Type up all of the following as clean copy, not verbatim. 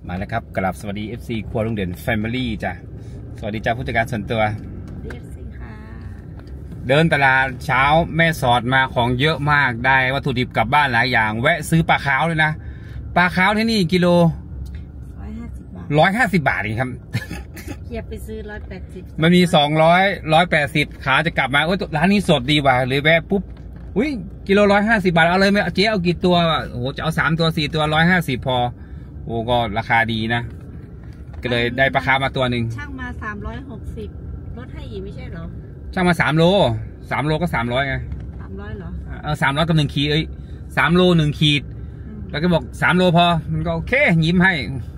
มาแล้วครับกราบสวัสดี FC ครัวลุงเด่น Family จ้ะสวัสดีจ้าผู้จัดการส่วนตัวเดินตลาดเช้าแม่สอดมาของเยอะมากได้วัตถุดิบกลับบ้านหลายอย่างแวะซื้อปลาขาวเลยนะปลาขาวที่นี่กิโล150 บาทเองครับเกียบไปซื้อ180 มันมี180ขาจะกลับมาโอ้ยร้านนี้สดดีว่ะเลยแวะปุ๊บอุ้ยกิโล150 บาทเอาเลยไหมเจ๊เอากี่ตัวโอ้โหจะเอา3 ตัว 4 ตัว150พอโอ้ก็ราคาดีนะก็เลยได้ปลาคาร์ฟมาตัวหนึ่งช่างมา360ลดให้อีกไม่ใช่เหรอช่างมา3 โลก็300ไง 300เหรอ 300กับ1 ขีด3 โล 1 ขีดแล้วก็บอก3 โลพอมันก็โอเคยิ้มให้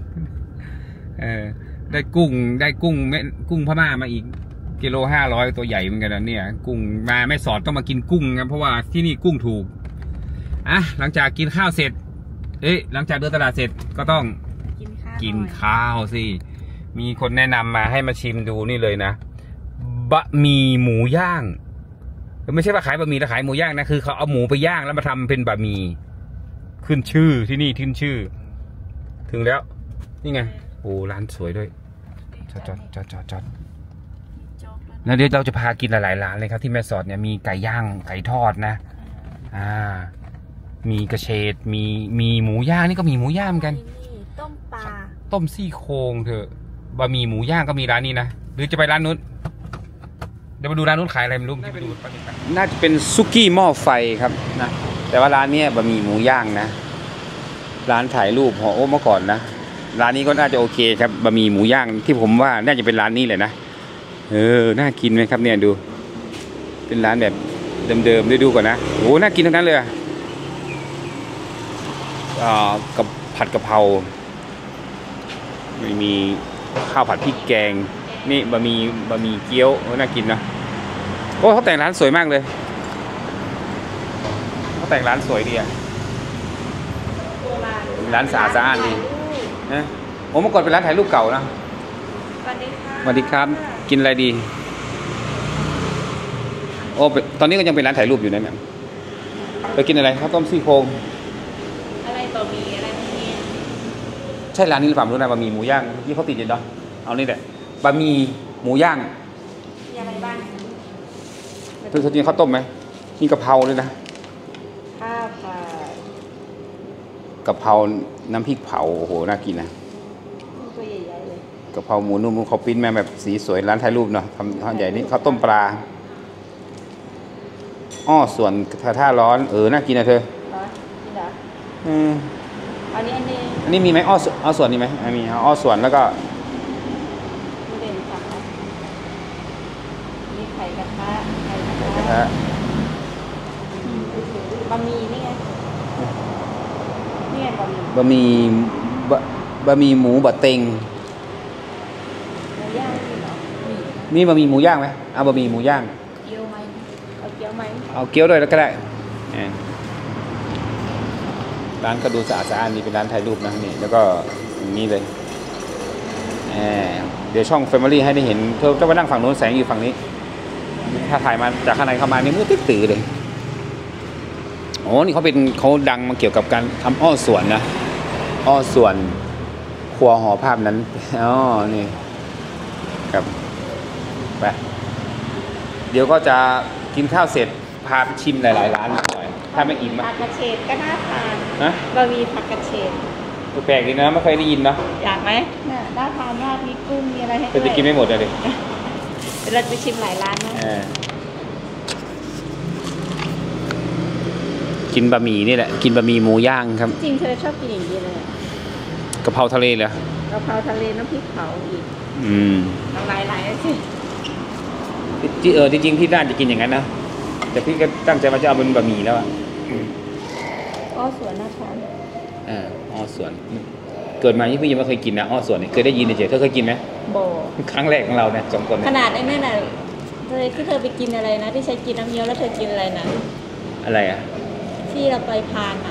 ได้กุ้งพม่ามาอีกกิโล500ตัวใหญ่เหมือนกันนะเนี่ยกุ้งมาไม่สอดต้องมากินกุ้งนะเพราะว่าที่นี่กุ้งถูกหลังจากกินข้าวเสร็จหลังจากเดินตลาดเสร็จก็ต้องกินข้าวสิมีคนแนะนำมาให้มาชิมดูนี่เลยนะบะหมี่หมูย่างไม่ใช่ว่าขายบะหมี่แต่ขายหมูย่างนะคือเขาเอาหมูไปย่างแล้วมาทำเป็นบะหมี่ขึ้นชื่อที่นี่ขึ้นชื่อถึงแล้วนี่ไงโอ้ร้านสวยด้วยจอดแล้วเดี๋ยวเราจะพากินหลายๆร้านเลยครับที่แม่สอดเนี่ยมีไก่ย่างไก่ทอดนะมีกระเฉดมีหมูย่างนี่ก็มีหมูย่างเหมือนกันต้มปลาต้มซี่โครงเถอะบะหมี่หมูย่างก็มีร้านนี้นะหรือจะไปร้านนู้นเดี๋ยวมาดูร้านนู้นขายอะไรไม่รู้น่าจะเป็นซุกี้หม้อไฟครับนะแต่ว่าร้านนี้บะหมี่หมูย่างนะร้านถ่ายรูปห่อโอ้เมื่อก่อนนะร้านนี้ก็น่าจะโอเคครับบะหมี่หมูย่างที่ผมว่าน่าจะเป็นร้านนี้เลยนะน่ากินไหมครับเนี่ยดูเป็นร้านแบบเดิมๆดูก่อนนะโอ้น่ากินทั้งนั้นเลยกับผัดกะเพราไม่มีข้าวผัดพริกแกงนี่บะหมี่เกี๊ยวน่ากินนะโอ้เขาแต่งร้านสวยมากเลยเขาแต่งร้านสวยดีร้านสะอาดดีนะโอ้เมื่อก่อนเป็นร้านถ่ายรูปเก่านะสวัสดีค่ะสวัสดีครับกินอะไรดีโอ้ตอนนี้ก็ยังเป็นร้านถ่ายรูปอยู่นะเนี่ยไปกินอะไรข้าวต้มซี่โครงอะไรต่อมีอะไรนี้ใช่ร้านนี้หรือเปล่าไม่รู้นะบะหมี่หมูย่างที่เขาติดอยู่เนาะเอานี่แหละบะหมี่หมูย่างมีอะไรบ้างเธอกินข้าวต้มไหมมีกะเพราเลยนะข้าวผัดกะเพราน้ำพริกเผาโอ้โหน่ากินนะตัวใหญ่ๆเลยกะเพราหมูนุ่มเขาปิ้นมาแบบสีสวยร้านถ่ายรูปเนาะทำใหญ่นี่ข้าวต้มปลาส่วนท่าร้อนน่ากินนะเธอกินเหรออันนี้มีไหมส่วนนี้ไหมมีส่วนแล้วก็เด่นค่ะมีไข่กระทะบะหมี่นี่ไงบะหมี่หมูบะเต็งมีบะหมี่หมูย่างไหมเอาบะหมี่หมูย่างเกี๊ยวไหมเอาเกี๊ยวไหมเอาเกี๊ยวด้วยแล้วก็ได้ร้านก็ดูสะอาดดีเป็นร้านถ่ายรูปนะนี่แล้วก็นี่เลยเดี๋ยวช่อง Family ให้ได้เห็นเธอจะมานั่งฝั่งโน้นแสงอยู่ฝั่งนี้ถ้าถ่ายมาจากข้างในเข้ามานี่มืดตื้อเลยโอ้นี่เขาดังมาเกี่ยวกับการทำส่วนนะส่วนครัวห่อภาพนั้นนี่ครับไปเดี๋ยวก็จะกินข้าวเสร็จพาไปชิมหลายๆร้านหน่อยถ้าไม่อิ่มผักกระเฉดก็น่าทานนะบะหมี่ผักกระเฉดแปลกดีนะไม่เคยได้ยินนะอยากไหมน่าทานมากมีกุ้งมีอะไรให้ด้วยจะกินไม่หมดเลยเราจะชิมหลายร้านนะกินบะหมี่นี่แหละกินบะหมี่หมูย่างครับจริงเธอชอบกินอย่างนี้เลยกะเพราทะเลเหรอกะเพราทะเลน้ำพริกเผาอีกน้ำลายไหลสิจริงๆพี่น่าจะกินอย่างนั้นนะแต่พี่ก็ตั้งใจว่าจะเอาเป็นบะหมี่แล้วส่วนน่าทานส่วนเกิดมาที่พี่ยังไม่เคยกินนะส่วนนี่เคยได้ยินเฉยๆเธอเคยกินไหมครั้งแรกของเราเนี่ย2 คนขนาดไอ้นั่นน่ะที่เธอไปกินอะไรนะที่ใช้กินน้ำเงี้ยวแล้วเธอกินอะไรนะอะไรที่เราไปพาน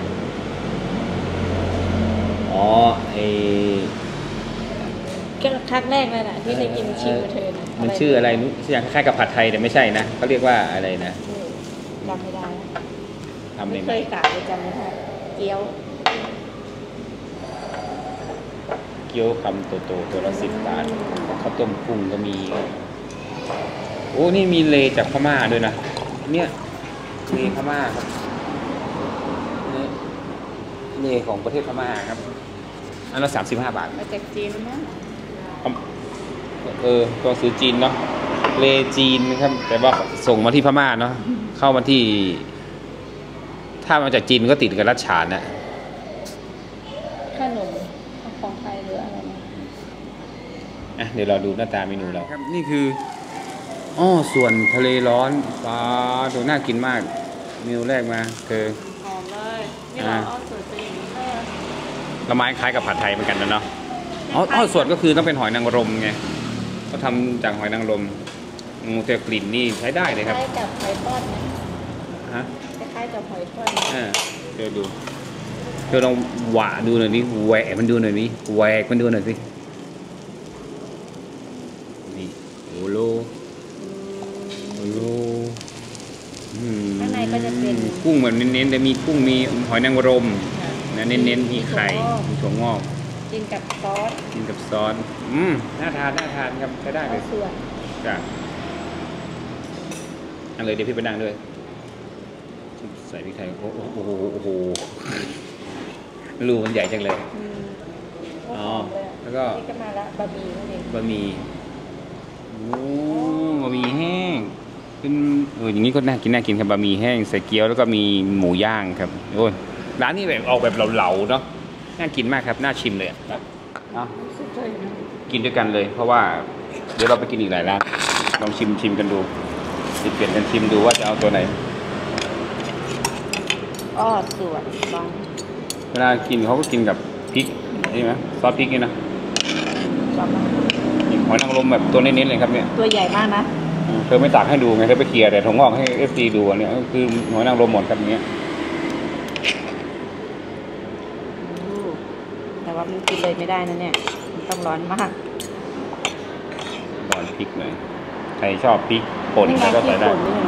ก็ครั้งแรกเลยนะที่ได้กินชิมกับเธอมันชื่ออะไรอย่างคล้ายกับผัดไทยแต่ไม่ใช่นะเขาเรียกว่าอะไรนะจำไม่ได้ทำไม่เคยกะจำไม่ได้เกี๊ยวเกี๊ยวคำโตๆตัวละ10 บาทข้าวต้มกุ้งก็มีโอ้นี่มีเลจากพม่าด้วยนะเนี่ยเลพม่าครับนี่เลของประเทศพม่าครับอันละ35 บาทมาจากจีนนะตัวซื้อจีนเนาะเลจีนนะครับแต่ว่าส่งมาที่พม่าเนาะเข้ามาที่ถ้ามาจากจีนก็ติดกับรัชฉานนะขนมของไทยหรืออะไรนะเดี๋ยวเราดูหน้าตาเมนูเราครับนี่คือส่วนทะเลร้อนปลาตัวน่ากินมากเมนูแรกมาคือหอมเลยนี่เราเอาสูตรตัวเองละไม้คล้ายกับผัดไทยเหมือนกันนะเนาะส่วนก็คือต้องเป็นหอยนางรมไงเขาทำจากหอยนางรมแต่กลิ่นนี่ใช้ได้เลยครับคล้ายกับหอยทอดไหมฮะคล้ายกับหอยทอดเดี๋ยวดูเดี๋ยวลองหวะดูหน่อยนี่แหวกมันดูหน่อยนี่แหวกมันดูหน่อยสินี่โอ้โลข้างในก็จะเป็นกุ้งแบบเน้นๆแต่มีกุ้งมีหอยนางรมนะเน้นๆมีไข่มีถั่วงอกกินกับซอสน่าทานครับใช้ได้เลยจ้ะอันเลยเดี๋ยวพี่ไปนั่งด้วยใส่พริกไทยโอ้โหรูมันใหญ่จังเลยแล้วก็นี่ก็มาละบะหมี่นั่นเองบะหมี่บะหมี่แห้งเป็นอย่างนี้ก็น่ากินครับบะหมี่แห้งใส่เกี๊ยวแล้วก็มีหมูย่างครับโอ้ยร้านนี้แบบออกแบบเหลาๆเนาะน่ากินมากครับน่าชิมเลยกินด้วยกันเลยเพราะว่าเดี๋ยวเราไปกินอีกหลายร้านลองชิมกันดูเปลี่ยนกันชิมดูว่าจะเอาตัวไหนสวยบางเวลากินเขาก็กินกับพริกนี่ไหมซอสพริกนี่นะหอยนางรมแบบตัวเน้นๆเลยครับเนี่ยตัวใหญ่มากนะเธอไม่ตักให้ดูไงเธอไปเคลียร์แต่ถุงงอกให้ FC ดูเนี่ยคือหอยนางรมหมดครับอย่างเงี้ยแต่ว่ามันกินเลยไม่ได้นะเนี่ยมันต้องร้อนมากร้อนพริกหน่อยใครชอบพริกป่นก็ใส่ได้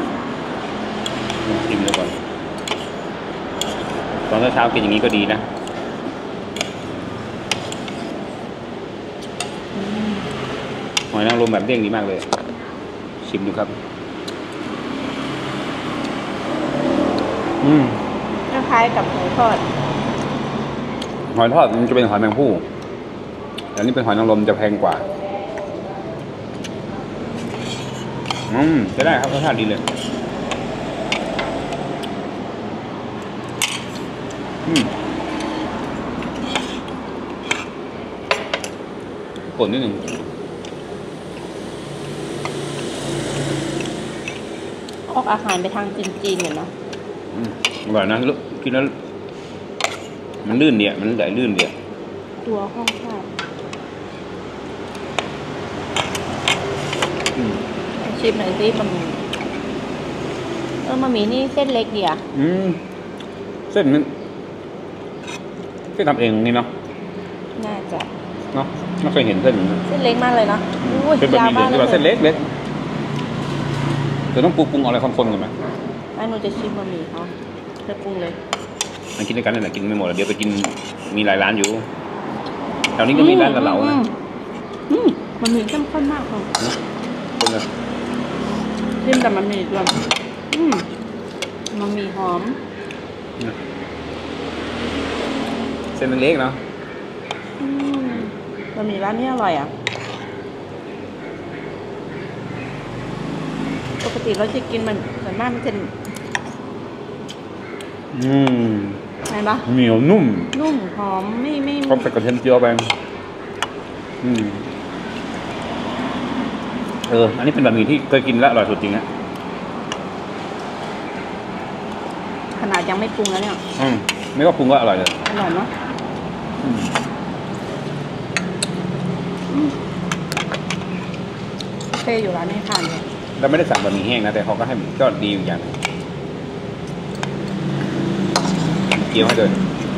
ชิมดูก่อนตอนเช้ากินอย่างนี้ก็ดีนะหอยนางรมแบบเด้งดีมากเลยชิมดูครับคล้ายกับหอยทอดมันจะเป็นหอยแมงภู่แต่นี่เป็นหอยนางรมจะแพงกว่าจะได้ครับรสชาติดีเลยป่นนิดหนึ่งออกอาหารไปทางจีนๆเหมือนเนาะแบบนั้นกินแล้วมันลื่นเนี่ยมันไหลลื่นเนี่ยตัวห้องชาติชิมหน่อยสิมันมีนี่เส้นเล็กดีอ่ะเส้นนั้นที่ทำเองนี่เนาะน่าจะเนาะไม่เคยเห็นเส้นเล็กมากเลยเนาะเป็นบะหมี่เหลืองที่ว่าเส้นเล็กเธอต้องปรุงอะไรคนๆกันไหมหนูจะชิมบะหมี่เขาจะปรุงเลยมันกินด้วยกันนั่นแหละกินไม่หมดเดี๋ยวไปกินมีหลายร้านอยู่แถวนี้ก็มีร้านเหลาๆนะบะหมี่เข้มข้นมากค่ะชิมแต่บะหมี่ด้วยบะหมี่หอมเส้นเล็กเนาะบะหมี่ร้านนี้อร่อยอ่ะปกติเราจะกินมันส่วนมากมันจะไงปะเหนียวนุ่มหอมไม่ก็ใส่กระเทียมเจียวไปอันนี้เป็นบะหมี่ที่เคยกินแล้วอร่อยสุดจริงฮะขนาดยังไม่ปรุงแล้วเนี่ยไม่ก็ปรุงก็อร่อยเลยอร่อยเนาะเท่อยู่ร้านนี้ทานเลยเราไม่ได้สั่งบะหมี่แห้งนะแต่เขาก็ให้ก็ดีอยู่อย่างเกี๊ยวให้เลย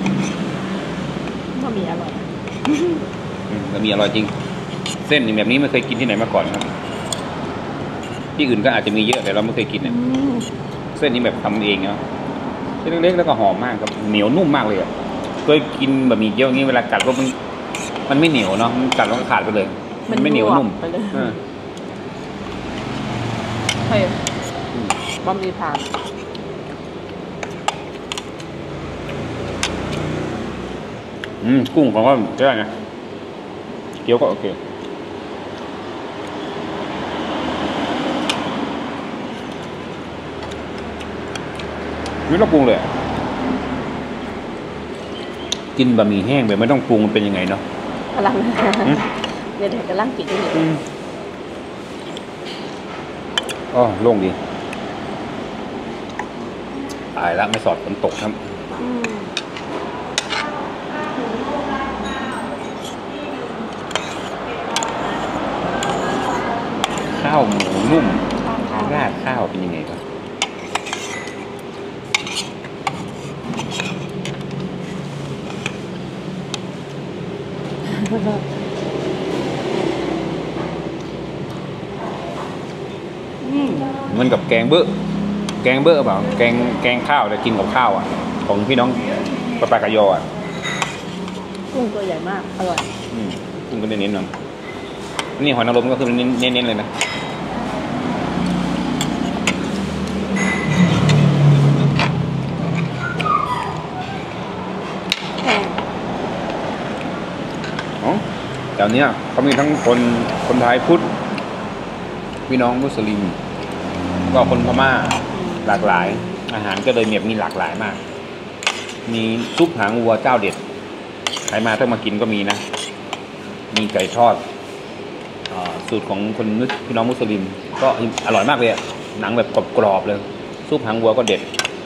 บะหมี่อร่อยบะหมี่อร่อยจริงเส้นแบบนี้ไม่เคยกินที่ไหนมาก่อนครับที่อื่นก็อาจจะมีเยอะแต่เราไม่เคยกินเนี่ยเส้นนี้แบบทำเองเนาะเส้นเล็กๆแล้วก็หอมมากครับเหนียวนุ่มมากเลยอ่ะเคยกินบะหมี่เกี๊ยวนี้เวลากัดก็มันมันไม่เหนียวเนาะมันกัดแล้วก็ขาดไปเลย มันไม่เหนียวนุ่มไปเลยเออเฮ้ยบะหมี่ผ่านกุ้งของก็ได้นะเกี๊ยวก็โอเคไม่ต้องปรุงเลยกินบะหมี่แห้งแบบไม่ต้องปรุงมันเป็นยังไงเนาะกำลังเดี๋ยวกำลังกินอยู่อ๋อโล่งดีตายแล้วไม่สอดฝนตกครับข้าวหมูนุ่มราดข้าวเป็นยังไงครับมันกับแกงเบอร์เปล่าแกงข้าวแต่กินกับข้าวอ่ะของพี่น้องปะปากะยออ่ะกุ้งตัวใหญ่มากอร่อยกุ้งก็เน้นๆหน่อยนี่หอยนางรมก็คือเน้นๆเลยนะแถวนี้เขามีทั้งคนไทยพุทธพี่น้องมุสลิมก็คนพม่าหลากหลายอาหารก็เลยมีหลากหลายมากมีซุปหางวัวเจ้าเด็ดใครมาถ้ามากินก็มีนะมีไก่ทอดสูตรของคนพี่น้องมุสลิมก็อร่อยมากเลยหนังแบบกรอบๆเลยซุปหางวัวก็เด็ด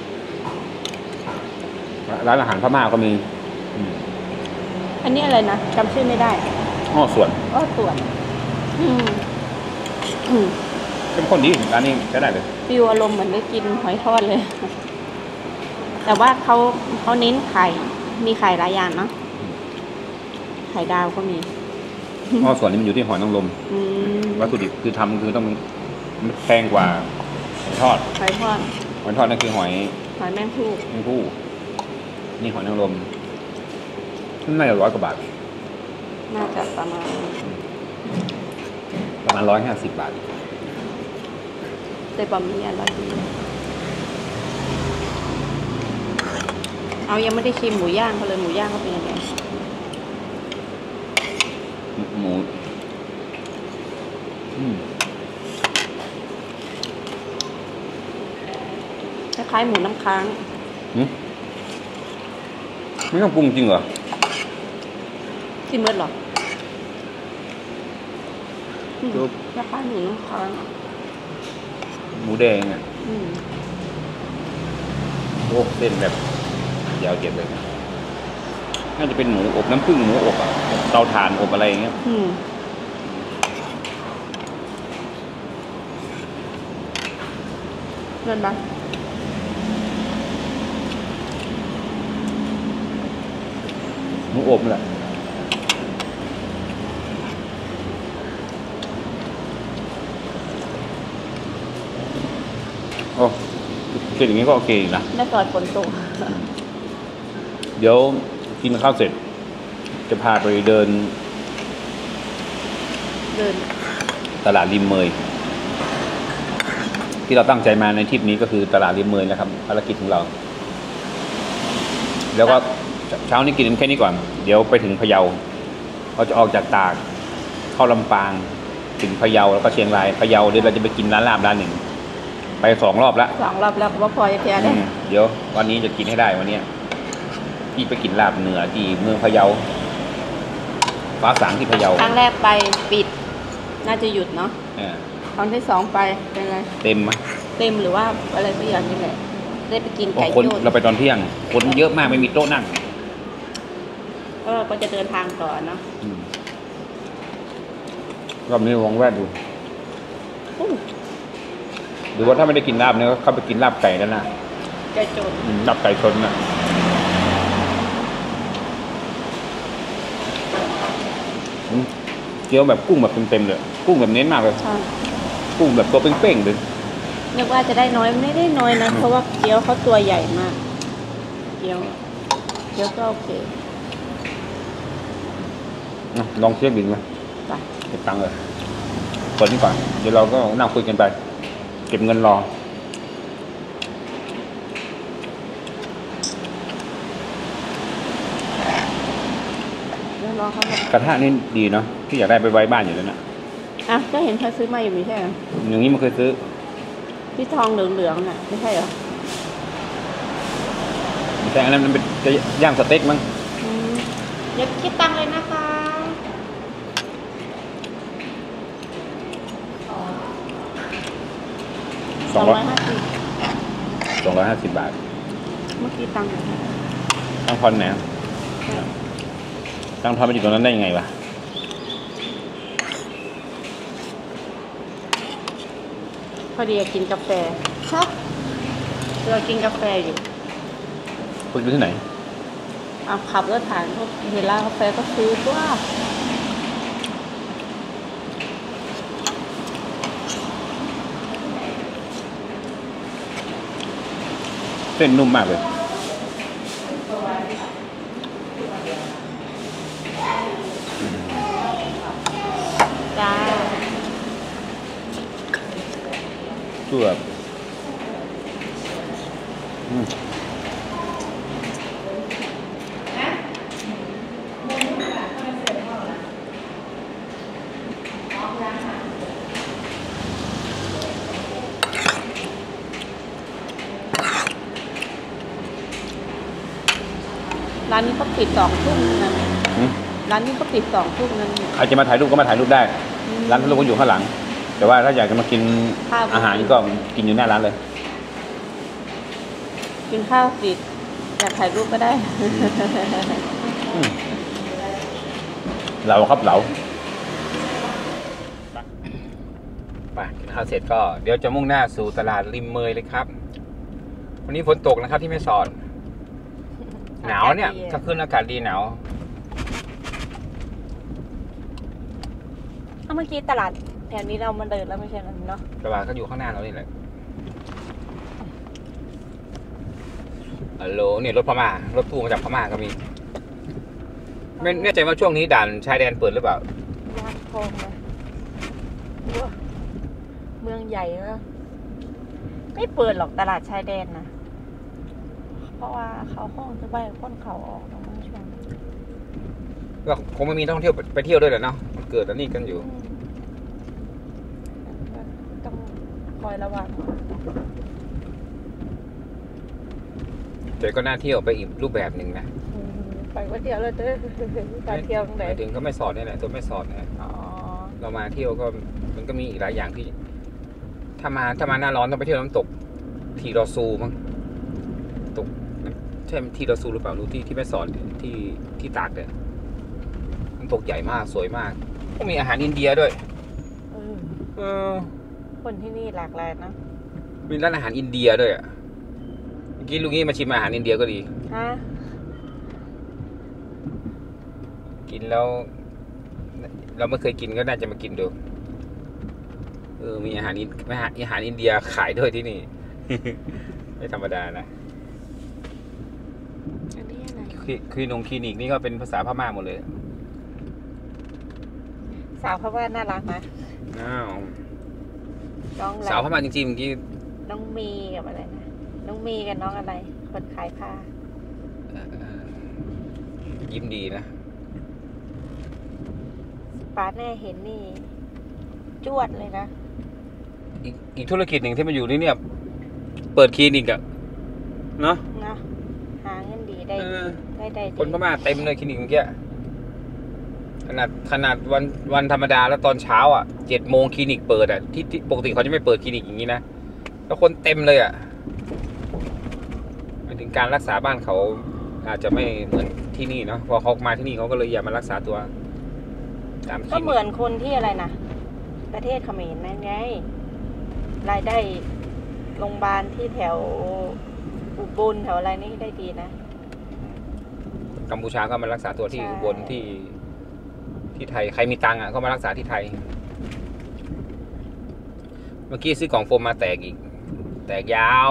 ร้านอาหารพม่าก็มีอันนี้อะไรนะจำชื่อไม่ได้ส่วนส่วนเป็นคนดีร้านนี้ใช้ได้เลยฟิวอารมณ์เหมือนได้กินหอยทอดเลย แต่ว่าเขาเน้นไข่มีไข่หลายอย่างเนาะไข่ดาวก็มีส่วนนี้มันอยู่ที่หอยนางรมวัตถุดิบคือทำคือต้องแพงกว่าหอยทอดนั่นคือหอยแมงผู้นี่หอยนางรมน่าจะ100 กว่าบาทน่าจะประมาณ 150 บาทแต่บะหมี่อร่อยดีเอายังไม่ได้ชิมหมูย่างเขาเลยหมูย่างเขาเป็นยังไงหมูคล้ายๆหมูน้ำค้างไม่ต้องปรุงจริงเหรอที่มืดหรอคล้ายๆหมูน้ำค้างหมูแดงอ่ะโอ้เส้นแบบยาวเจ็บเลยน่าจะเป็นหมูอบน้ำผึ้งหมูอบอ่ะเตาถ่านอบอะไรอย่างเงี้ยเงินบ้างหมูอบแหละโอ้กินอย่างนี้ก็โอเคนะไม่ก่อนฝนตกเดี๋ยวกินข้าวเสร็จจะพาไปเดินตลาดริมเมยที่เราตั้งใจมาในทริปนี้ก็คือตลาดริมเมยนะครับภารกิจของเราแล้วก็เช้านี้กินแค่นี้ก่อนเดี๋ยวไปถึงพะเยาเราจะออกจากตากเข้าลำปางถึงพะเยาแล้วก็เชียงรายพะเยาเดี๋ยวเราจะไปกินร้านลาบร้านหนึ่งไป2 รอบแล้วว่าพอจะแพ้ได้เดี๋ยววันนี้จะกินให้ได้วันนี้พี่ไปกินลาบเหนือที่เมืองพะเยาฟ้าสางที่พะเยาครั้งแรกไปปิดน่าจะหยุดเนาะครั้งที่2ไปเป็นไงเต็มไหมเต็มหรือว่าอะไรไม่อย่างนี้แหละได้ไปกินไก่โจ้เราไปตอนเที่ยงคนเยอะมากไม่มีโต๊ะนั่งก็จะเดินทางต่อเนาะรอบนี้ลองแวะดูหรือว่าถ้าไม่ได้กินลาบเนี่ยก็เข้าไปกินลาบไก่แล้วนะไก่โจรลาบไก่ชนนะเกี๊ยวแบบกุ้งแบบเต็มๆเลยกุ้งแบบเน้นมากเลยกุ้งแบบตัวเป้งๆเลยนึกว่าจะได้น้อยไม่ได้น้อยนะเพราะว่าเกี๊ยวเขาตัวใหญ่มากเกี๊ยวก็โอเคลองเช็คบินไหมไปเก็บตังค์เลยกดนี่ก่อนเดี๋ยวเราก็นั่งคุยกันไปเก็บเงินรอแล้วรอเขากระทะนี่ดีเนาะที่อยากได้ไปไว้บ้านอยู่แล้วนะอ่ะก็เห็นเขาซื้อมาอยู่ไม่ใช่เหรออย่างนี้มันเคยซื้อที่ทองเหลืองๆน่ะไม่ใช่เหรอแต่อันนั้นมันเป็นจะย่างสเต็กมั้งเดี๋ยวคิดตังค์เลยนะคะ 250 250 บาทเมื่อกี้ตังค์ตั้งทอนไหนตั้งทอนไปอยู่ตรงนั้นได้ยังไงวะพอดีกินกาแฟครับเรากินกาแฟอยู่คุณอยู่ที่ไหนขับรถผ่านพวกเห็นร้านกาแฟก็ซื้อตัวเส้นนุ่มมากเลยจ้าคือแบบร้านนี้ก็ปิด2 ทุ่มนะร้านนี้ก็ปิด2 ทุ่มนั้นใครจะมาถ่ายรูปก็มาถ่ายรูปได้ ร้านถ่ายรูปก็อยู่ข้างหลัง แต่ว่าถ้าอยากจะมากินอาหารก็กินอยู่หน้าร้านเลยกินข้าวปิดอยากถ่ายรูปก็ได้เหลาครับเหลาไปกินข้าวเสร็จก็เดี๋ยวจะมุ่งหน้าสู่ตลาดริมเมยเลยครับ วันนี้ฝนตกนะครับที่แม่สอดหนาวเนี่ยถ้าขึ้นอากาศดีหนาวเมื่อกี้ตลาดแถวนี้เรามาเดินแล้วไม่ใช่เนาะตลาดก็อยู่ข้างหน้าเรานี่แหละฮัลโหลเนี่ยรถพม่ารถตู้มาจากพม่าก็มีไม่แน่ใจว่าช่วงนี้ด่านชายแดนเปิดหรือเปล่าย่างทองนะเมืองใหญ่นะไม่เปิดหรอกตลาดชายแดนนะเพราะว่าเขาห้องจะใบค้นเขาออกตรงนั้นช่วงก็คงไม่มีนักท่องเที่ยวไปเที่ยวด้วยแหละเนาะมันเกิดอันนี้กันอยู่ต้องคอยระวังแต่ก็น่าเที่ยวไปอีกรูปแบบหนึ่งนะไปว่าเที่ยวเลยเด้อไปเที่ยวตรงไหนถึงก็ไม่สอดนี่แหละตัวไม่สอดนะอ๋อเรามาเที่ยวก็มันก็มีอีกหลายอย่างที่ ถ้ามาหน้าร้อนต้องไปเที่ยวน้ำตกทีรอซูมั้งตกใช่ทีรอซูหรือเปล่ารู้ที่แม่สอดที่ตากเนี่ยน้ำตกใหญ่มากสวยมากก็มีอาหารอินเดียด้วยคนที่นี่หลากหลายนะมีร้านอาหารอินเดียด้วยอ่ะเมื่อกี้ลุงนี่มาชิมอาหารอินเดียก็ดีฮะกินแล้ว เราไม่เคยกินก็น่าจะมากินดูมีอาหารอินเดียขายด้วยที่นี่ ไม่ธรรมดานะอันนี้อะไรคลินิกนี่ก็เป็นภาษาพม่าหมดเลยสาวเขาว่าน่ารักนะอ้าวน้องอะไรสาวพม่าจริงๆเมื่อกี้น้องมีกับอะไรนะน้องมีกับน้องอะไร คนขายผ้ายิ้มดีนะป้าแน่เห็นนี่จวดเลยนะอีกธุรกิจหนึ่งที่มาอยู่นี่เนี่ย เปิดคลินิกอะเนาะนะหาเงินดีได้ได้คนพม่าเต็มเลยคลินิกเมื่อกี้ขนาดวันธรรมดาแล้วตอนเช้าอ่ะ7 โมงคลินิกเปิดอ่ะที่ปกติเขาจะไม่เปิดคลินิกอย่างนี้นะแล้วคนเต็มเลยอ่ะหมายถึงการรักษาบ้านเขาอาจจะไม่เหมือนที่นี่เนาะพอเขามาที่นี่เขาก็เลยอยากมารักษาตัวตามคลินิกก็เหมือนคนที่อะไรนะประเทศเขมรนั่นไงรายได้โรงพยาบาลที่แถวอุบลแถวอะไรนี่ได้ดีนะกัมพูชาก็มารักษาตัวที่อุบลที่ไทยใครมีตังค์อ่ะก็มารักษาที่ไทยเมื่อกี้ซื้อกล่องโฟมมาแตกอีกแตกยาว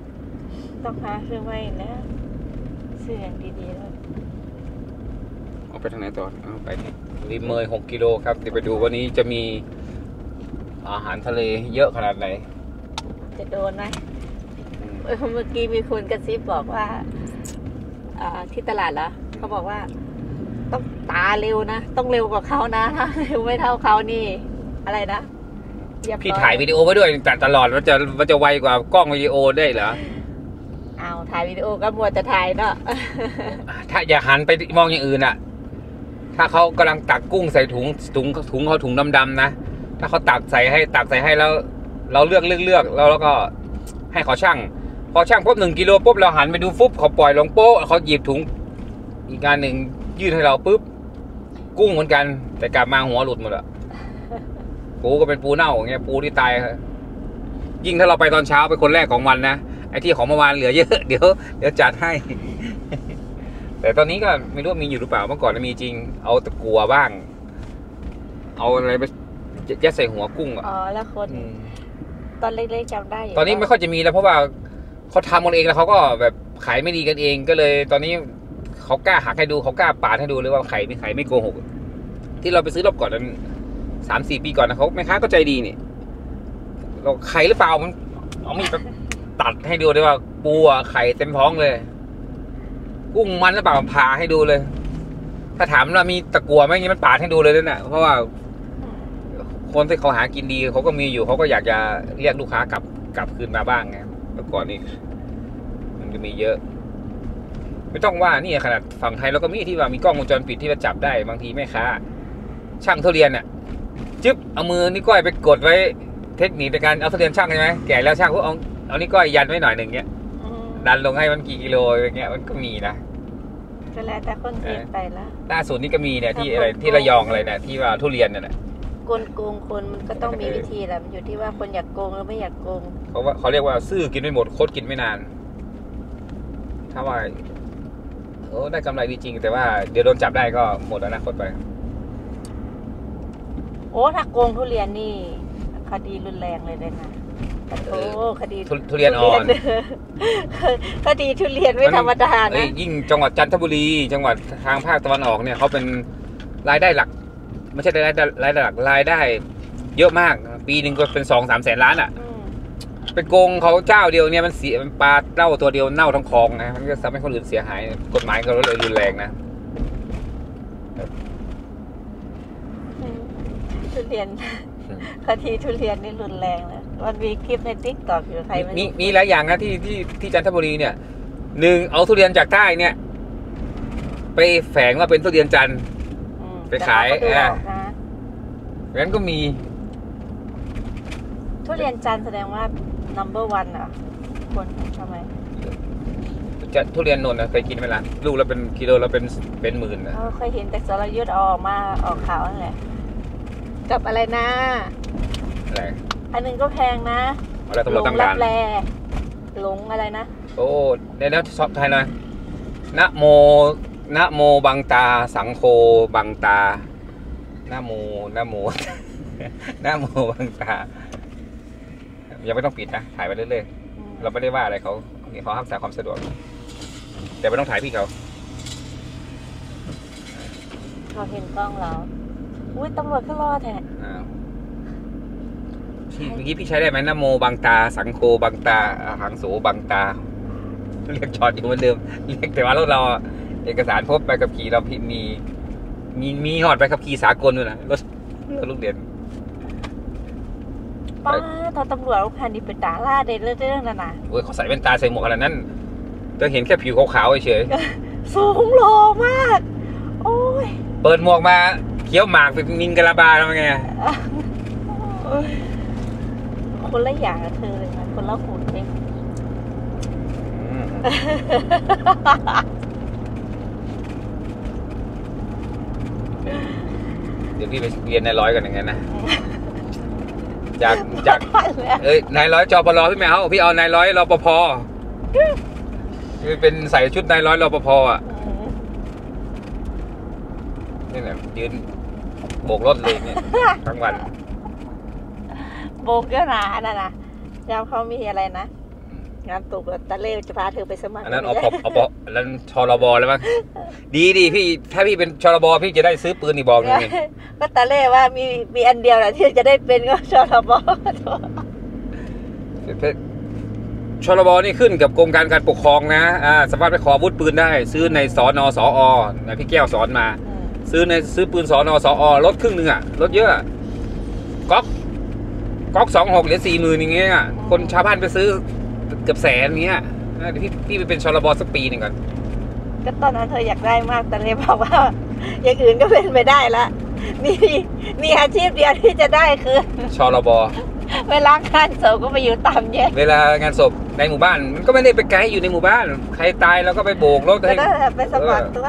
ต้องหาซื้อไว้แล้วซื้ออย่างดีๆเลยเอาไปทางไหนต่อเอาไปริมเมย6 กิโลครับเดี๋ยวไปดูวันนี้จะมีอาหารทะเลเยอะขนาดไหนจะโดนไหมเมื่อกี้มีคนกระซิบบอกว่าที่ตลาดเหรอเขาบอกว่า ต้องตาเร็วนะต้องเร็วกว่าเขานะถ้าเร็วไม่เท่าเขานี่ อะไรนะพี่ถ่ายวิดีโอไว้ด้วยตลอดมันจะไวกว่ากล้องวิดีโอได้เหรอเอาถ่ายวิดีโอก็มัวจะถ่ายเนาะถ้าอย่าหันไปมองอย่างอื่นอ่ะถ้าเขากำลังตักกุ้งใส่ถุงเขาถุงดำๆนะถ้าเขาตักใส่ให้แล้วเราเลือกแล้วก็ให้เขาชั่งพอชั่งปุ๊บ1 กิโลปุ๊บเราหันไปดูฟุบเขาปล่อยลงโป๊ะเขาหยิบถุงอีกงานหนึ่งยื่นให้เราปุ๊บกุ้งเหมือนกันแต่กลับมาหัวหลุดหมดอะปูก็เป็นปูเน่าอย่างเงี้ยปูที่ตายยิ่งถ้าเราไปตอนเช้าเป็นคนแรกของวันนะไอ้ที่ของเมื่อวานเหลือเยอะเดี๋ยวจัดให้ แต่ตอนนี้ก็ไม่รู้มีอยู่หรือเปล่าเมื่อก่อนมีจริงเอาตะกัวบ้างเอาอะไรไปยัดใส่หัวกุ้งอ๋อแล้วคนตอนเล็กๆจำได้ตอนนี้ไม่ค่อยจะมีแล้วเพราะว่าเขาทำกันเองแล้วเขาก็แบบขายไม่ดีกันเองก็เลยตอนนี้เขากล้าหักให้ดูเขากล้าปาดให้ดูเลยว่าไข่ไม่โกหกที่เราไปซื้อรอบก่อนนั้น3-4 ปีก่อนนะเขาแม่ค้าก็ใจดีนี่เราไข่หรือเปล่ามันเอามีดแบบตัดให้ดูได้ว่าปูไข่เต็มท้องเลยกุ้งมันหรือเปล่าผ่าให้ดูเลยถ้าถามว่ามีตะกั่วไหมงี้มันปาดให้ดูเลยนะเพราะว่าคนที่เขาหากินดีเขาก็มีอยู่เขาก็อยากจะเรียกลูกค้ากลับคืนมาบ้างไงเมื่อก่อนนี่มันจะมีเยอะไม่ต้องว่านี่ขนาดฝั่งไทยเราก็มีที่ว่ามีกล้องวงจรปิดที่จะจับได้บางทีแม่ค้าช่างทุเรียนเนี่ยจึ๊บเอามือนิ้วก้อยไปกดไว้เทคนิคในการเอาทุเรียนช่างใช่ไหมแก่แล้วช่างพวกเอานิ้วก้อยยันไว้หน่อยหนึ่งเงี้ยดันลงให้มันกี่กิโลอย่างเงี้ยมันก็มีนะก็แล้วแต่คนกินไปละล่าสุดนี่ก็มีเนี่ยที่อะไรที่ระยองอะไรเนี่ยที่ว่าทุเรียนเนี่ยโกงคนมันก็ต้องมีวิธีแหละมันอยู่ที่ว่าคนอยากโกงหรือไม่อยากโกงเขาเรียกว่าซื่อกินไม่หมดโคตรกินไม่นานถ้าว่าได้กำไรดีจริงแต่ว่าเดี๋ยวโดนจับได้ก็หมดอนาคตไปถ้าโกงทุเรียนนี่คดีรุนแรงเลยนะคดีทุเรียนอ่อนคดีทุเรียนไม่ธรรมดานะยิ่งจังหวัดจันทบุรีจังหวัดทางภาคตะวันออกเนี่ยเขาเป็นรายได้หลักไม่ใช่รายได้หลักรายได้เยอะมากปีหนึ่งก็เป็น2-3 แสนล้านอ่ะเป็นโกงเขาเจ้าเดียวเนี่ยมันเสียมันปลาเน่าตัวเดียวเน่าทั้งคลองนะมันก็ทำให้คนอื่นเสียหายกฎหมายก็เลยรุนแรงนะทุเรียนคดีทุเรียนนี่รุนแรงนะมันมีคลิปในติ๊กต็อกอยู่ใครมีหลายอย่างนะที่จันทบุรีเนี่ย1เอาทุเรียนจากใต้เนี่ยไปแฝงว่าเป็นทุเรียนจันทร์ไปขายงั้นก็มีทุเรียนจันทร์แสดงว่า number 1อ่ะคนทำไมจะทุเรียนนนท์นะเคยกินไหมล่ะลูกเราเป็นกิโลเราเป็นหมื่นนะเคยเห็นแต่สรยุทธ์ออกมาออกข่าวนั่นแหละกับอะไรนะอะไรอันนึงก็แพงนะอะไรตำรวจตั้งด่านหลงอะไรนะโอ้เดี๋ยวสอบไทยหน่อยนะโมบังตาสังโฆบังตานะโมบังตายังไม่ต้องปิดนะถ่ายไปเรื่อยๆเราไม่ได้ว่าอะไรเขารักษาความสะดวกแต่ไม่ต้องถ่ายพี่เขาเห็นกล้องเราอุ้ยตำรวจก็รอแท้เมื่อกี้พี่ใช้ได้ไหมนะโมบังตาสังโฆบังตาหังโสบังตาเรียกช็อตอยู่เหมือนเดิมเรียกแต่ว่ารถเราเอกสารพบใบขับขี่เรามีหอดใบขับขี่สากลด้วยนะรถลูกเด่นป้าตำรวจคันนี้เป็นดาราเรื่องนั้นนะโอ้ยเขาใส่แว่นตาใส่หมวกขนาดนั้นจะเห็นแค่ผิวขาวๆเฉยสูงโลมากโอ้ยเปิดหมวกมาเคี้ยวหมากเป็นมินกะลาบาแล้วไงคนละอย่างกับเธอเลยนะคนละหุ่นเองเดี๋ยวพี่ไปเรียนนายร้อยกันอย่างนั้นนะจากนายร้อยจปรพี่แมวพี่เอานายร้อยรปภคือเป็นใส่ชุดนายร้อยรปภอ่ะนี่แหละยืนโบกรถเลยเนี่ยทั้งวันโบกเยอะนะนั่นนะแล้วเขามีอะไรนะงานตกแล้วตาเล่จะพาเธอไปสมัครอันนั้นอันนั้นชรบแล้วมั้งดีพี่ถ้าพี่เป็นชรบพี่จะได้ซื้อปืนอีกบอกหนึงนี่ก็ตาเล่ว่ามีอันเดียวแหละที่จะได้เป็นก็ชรบชลบนี่ขึ้นกับกรมการปกครองนะสามารถไปขออาวุธปืนได้ ซื้อในสนสอพี่แก้วสอนมา ซื้อปืนสนสอลดครึ่งหนึ่งลดเยอะก๊อก26เหลือ40,000อย่างเงี้ยคนชาวบ้านไปซื้อเกือบแสนอย่างเงี้ยเดี๋ยวพี่ไปเป็นชลบสักปีหนึ่งก่อนก็ตอนนั้นเธออยากได้มากแต่เลยบอกว่าอย่างอื่นก็เป็นไปได้ละมีอาชีพเดียวที่จะได้คือชลบเวลางานศพก็ไปอยู่ตามแยกเวลางานศพในหมู่บ้านมันก็ไม่ได้ไปไกลอยู่ในหมู่บ้านใครตายเราก็ไปโบกรถก็ให้ได้ไปสมัครตัว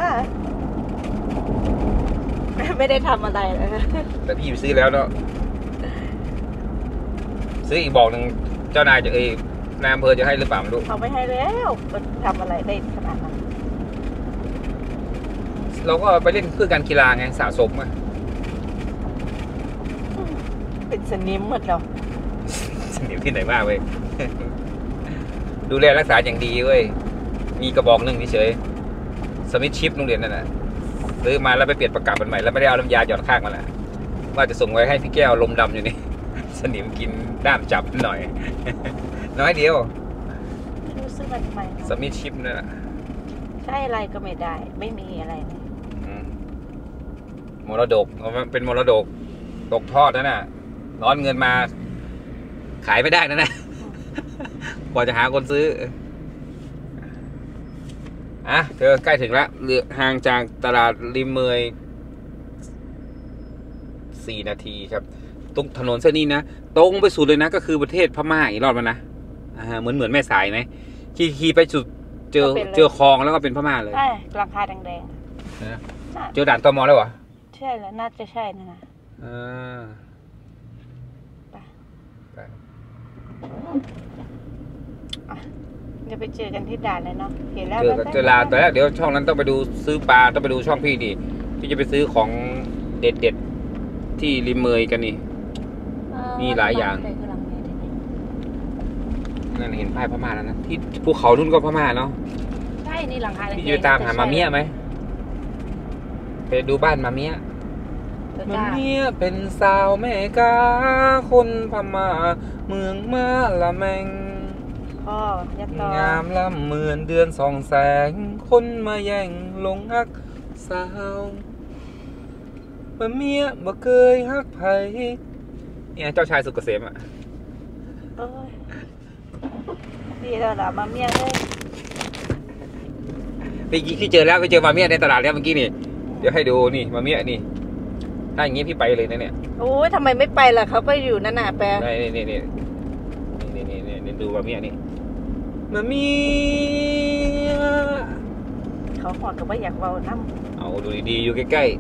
ไม่ได้ทำอะไรเลยแต่พี่ไปซื้อแล้วเนาะซื้ออีกบอกหนึ่งเจ้านายจะนายอำเภอจะให้หรือเปล่าไม่รู้เขาไม่ให้แล้วมันทำอะไรได้ขนาดนั้นเราก็ไปเล่นเพื่อการกีฬาไงสะสมอะเป็นสนิมหมดแล้วสนิมที่ไหนมากเว้ย ดูแลรักษาอย่างดีเว้ยมีกระบอกหนึ่งเฉยสมิธชิปโรงเรียนนั่นแหละซื้อมาแล้วไปเปลี่ยนประกับมันใหม่แล้วไม่ได้เอาน้ำยาหยอดข้างมันแหละว่าจะส่งไว้ให้พี่แก้วลมดำอยู่นี่ สนิมกินด้ามจับหน่อย น้อยเดียวไม่รู้ซื้อมาทำไมสมิธชิปนั่นแหละใช่อะไรก็ไม่ได้ ไม่มีอะไรเลยมรดกเป็นมรดกตกทอดนั่นน่ะร้อนเงินมาขายไม่ได้นั่นน่ะ กว่าจะหาคนซื้อเธอใกล้ถึงแล้วเหลือห่างจากตลาดริมเมย4 นาทีครับตรงถนนเส้นนี้นะตรงไปสุดเลยนะก็คือประเทศพม่าอีกรอบแล้วนะเหมือนแม่สายไหมขี่ไปสุดเจอคลองแล้วก็เป็นพม่าเลยใช่ราคาแดงเจอด่านตม.แล้วเหรอๆใช่แล้วน่าจะใช่นะ จะไปเจอกันที่ด่านเลยเนาะเห็นแล้วเจอลาแต่แล้วเดี๋ยวช่องนั้นต้องไปดูซื้อปลาต้องไปดูช่องพี่ดิพี่จะไปซื้อของเด็ดที่ริมเมยกันนี่มีหลายอย่างนั่นเห็นป้ายพม่าแล้วนะที่ภูเขานู่นก็พม่าเนาะใช่นี่หลังคาแดงๆพี่จะไปตามหามาเมียไหมไปดูบ้านมาเมียมาเมียเป็นสาวแม่กาคนพม่าเมืองมาละแมงงามลำเหมือนเดือนส่องแสงคนมาแย่งลงฮักสาวมาเมียบ่เคยฮักไผเนี่ยเจ้าชายสุกเกษมอ่ะดีแล้วล่ะมาเมียเลยพี่เจอแล้วไปเจอมาเมียในตลาดแล้วเมื่อกี้นี่เดี๋ยวให้ดูนี่มาเมียนี่ถ้าอย่างงี้พี่ไปเลยนะเนี่ยโอ้ยทำไมไม่ไปล่ะเขาก็อยู่นั่นน่ะแปลนี่ดูมาเมียนี่มาเมียเขาหอดกับว่าอยากเบาน้ำเอาดูดีๆอยู่ใกล้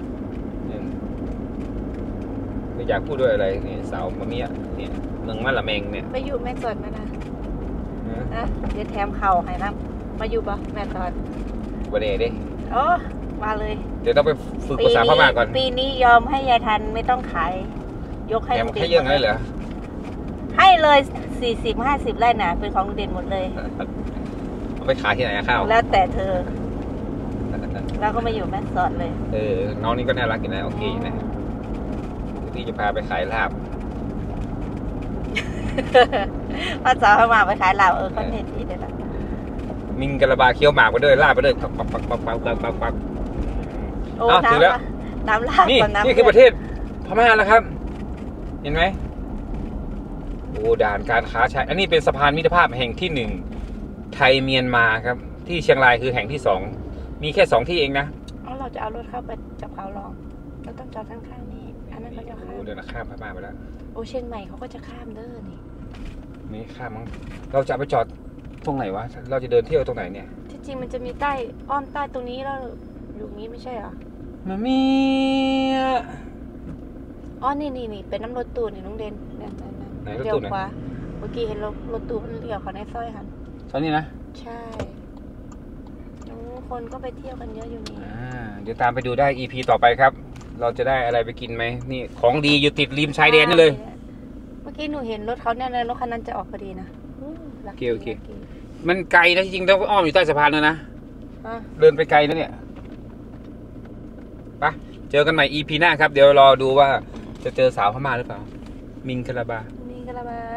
ๆไม่อยากพูดด้วยอะไรนี่สาวมาเมียเนี่ยเมืองมาละแมงเนี่ยไปอยู่แม่สอดนะเดี๋ยวแถมเข่าให้น้ำมาอยู่ปะแม่สอดวันนี้ดิมาเลยเดี๋ยวต้องไปฝึกภาษาพม่าก่อนปีนี้ยอมให้ยายทันไม่ต้องขายยกให้ลุงเด่นให้เยอะเลยเหรอให้เลย40-50 ไร่น่ะเป็นของลุงเด่นหมดเลยเอาไปขายที่ไหนข้าวแล้วแต่เธอแล้วก็มาอยู่แม่สอดเลยน้องนี่ก็น่ารักอยู่นะโอเคนะพี่จะพาไปขายลาบภาษาพม่าไปขายลาบเขาเห็นที่เด็ดละมิงกระบาเคี้ยวหมากไปด้วยลาบไปด้วยปักถึงแล้วน้ำลาบนี่คือประเทศพม่าแล้วครับเห็นไหมโอ้ด่านการค้าชายอันนี้เป็นสะพานมิตรภาพแห่งที่1ไทยเมียนมาครับที่เชียงรายคือแห่งที่2มีแค่2ที่เองนะเราจะเอารถเข้าไปจับเขาลองเราต้องจอดข้างๆนี่อันนั้นเขาจะข้ามเดินข้ามพม่าไปแล้วเชียงใหม่เขาก็จะข้ามเด้อนี่ไม่ข้ามมั้งเราจะไปจอดตรงไหนวะเราจะเดินเที่ยวตรงไหนเนี่ยที่จริงมันจะมีอ้อมใต้ตรงนี้แล้วอยู่นี้ไม่ใช่เหรอมาเมียนี่เป็นน้ำรถตู้นี่น้องเด่นไหนรถตู้ไหนเมื่อกี้เห็นรถตู้มันเลี้ยวเขาในซอยค่ะซอยนี้นะใช่คนก็ไปเที่ยวกันเยอะอยู่นี่เดี๋ยวตามไปดูได้ EP ต่อไปครับเราจะได้อะไรไปกินไหมนี่ของดีอยู่ติดริมชายแดนนี่เลยเมื่อกี้หนูเห็นรถเขาเนี่ยรถคันนั้นจะออกพอดีนะโอเคโอเค มันไกลนะจริงๆต้องอ้อมอยู่ใต้สะพานเลยนะอ่ะเดินไปไกลนะเนี่ยไปเจอกันใหม่ EP หน้าครับ เดี๋ยวรอดูว่าจะเจอสาวพม่าหรือเปล่า มิงคลาบานี่ก็ละมา